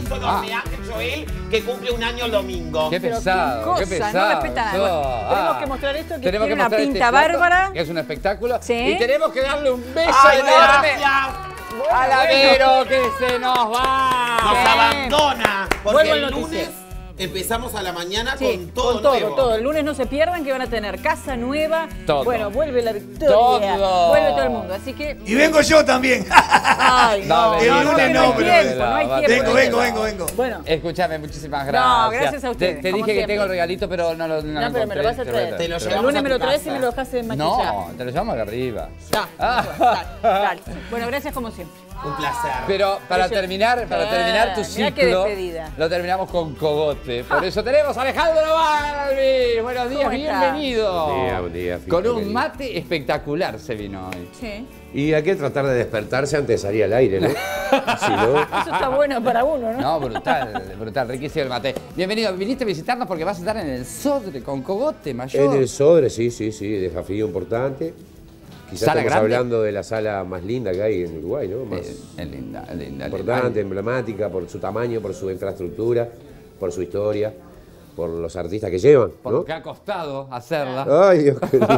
eso de homenaje a Joel, que cumple un año el domingo. Qué pesado, qué pesado. No respeta nada. Tenemos que mostrar esto, que tenemos tiene que una mostrar pinta plato, bárbara. que es un espectáculo. Sí. Y tenemos que darle un beso ¡Ay, enorme gracias! a la Vero, que se nos va. Nos abandona. Porque Vuelvo el al lunes noticiero. empezamos a la mañana Sí, con todo con todo, nuevo. todo. El lunes no se pierdan que van a tener casa nueva. Todo. Bueno, vuelve la Victoria. Todo. Vuelve todo el mundo. Así que. Y vengo yo también. Ay, no, Dale, el lunes no, hay pero- tiempo, no hay tiempo. Vengo. Bueno. Escúchame, muchísimas gracias. No, gracias a ustedes, Te como dije que siempre. tengo el regalito, pero no lo No, pero me lo encontré. vas a traer. Te lo El llevamos lunes a me tu lo traes y casa. me lo dejas en maquillaje. No, te lo llevamos acá arriba. Dale. Bueno, gracias como siempre. Un placer. Pero para terminar tu Mirá qué ciclo, despedida. lo terminamos con cogote. Por eso tenemos a Alejandro Balbi. Buenos días, ¿Cómo está? bienvenido. Buen día, Fito, Con un querido. mate espectacular se vino hoy. Sí. Y hay que tratar de despertarse antes de salir al aire, ¿no? Si no, Eso está bueno para uno, ¿no? No, brutal, riquísimo el mate. Bienvenido, viniste a visitarnos porque vas a estar en el Sodre con Cogote Mayor. en el Sodre, sí, desafío importante. Quizás ¿Sala estamos grande? hablando de la sala más linda que hay en Uruguay, ¿no? Más Es linda. importante, emblemática, por su tamaño, por su infraestructura, por su historia, por los artistas que llevan, Por ¿no? lo que ha costado hacerla. Ay, Dios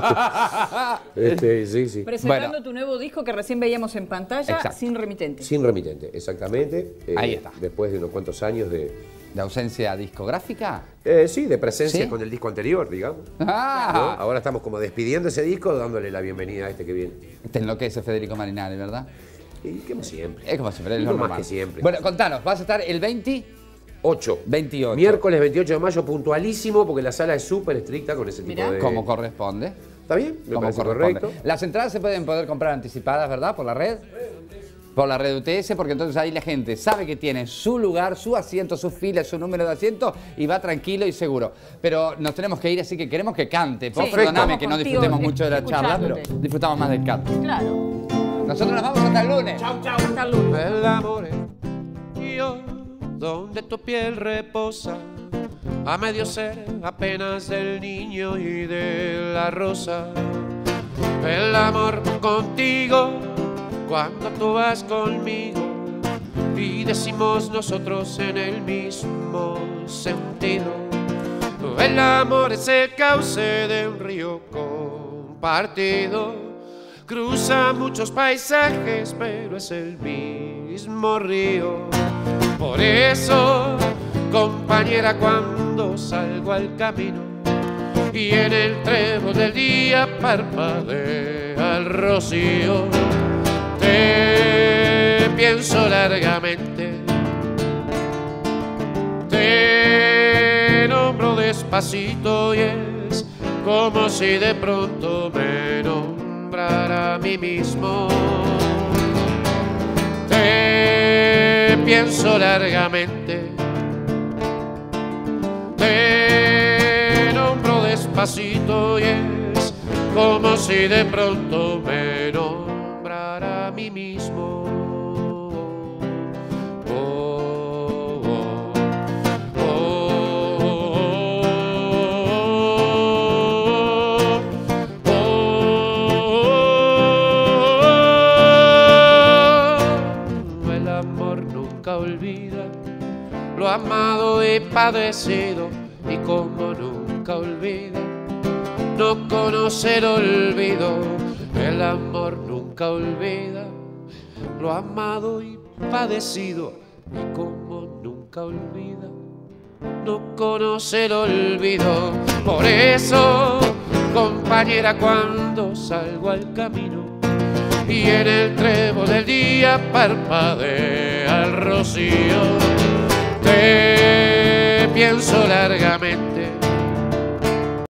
querido. Sí. Presentando Bueno. tu nuevo disco que recién veíamos en pantalla, Exacto. Sin Remitente. Sin remitente, exactamente. Ahí está. Después de unos cuantos años de ausencia discográfica? sí, de presencia ¿Sí? con el disco anterior, digamos. ¿no? Ah, Ahora estamos como despidiendo ese disco, dándole la bienvenida a este que viene. te enloquece Federico Marinari, ¿verdad? Y como siempre. Es como siempre, es Y lo no más normal. que siempre. Bueno, contanos, vas a estar el 28. 28. Miércoles 28 de mayo, puntualísimo, porque la sala es súper estricta con ese tipo Mirá. de... Como corresponde. ¿Está bien? Me Como parece corresponde. correcto. Las entradas se pueden poder comprar anticipadas, ¿verdad? Por la red. Por la red UTS, porque entonces ahí la gente sabe que tiene su lugar, su asiento, su fila, su número de asiento y va tranquilo y seguro. Pero nos tenemos que ir, así que queremos que cante. Vos Sí, perdoname estamos que no contigo, disfrutemos mucho de la charla, pero escuchándote. disfrutamos más del canto. Claro. Nosotros nos vamos hasta el lunes. Chau, chau. Hasta el lunes. El amor yo, donde tu piel reposa, a medio ser apenas del niño y de la rosa. El amor contigo, cuando tú vas conmigo, y decimos nosotros en el mismo sentido. El amor es el cauce de un río compartido, cruza muchos paisajes, pero es el mismo río. Por eso, compañera, cuando salgo al camino y en el trébol del día parpadea el rocío, te pienso largamente, te nombro despacito y es como si de pronto me nombrara a mí mismo. Te pienso largamente, te nombro despacito y es como si de pronto me nombrara a mí mismo. Oh, oh, oh, oh. El amor nunca olvida lo amado y padecido, y como nunca olvida, no conoce el olvido. El amor nunca olvida lo amado y padecido, y como nunca olvida, no conoce el olvido. Por eso, compañera, cuando salgo al camino y en el trébol del día parpadea el rocío, te pienso largamente,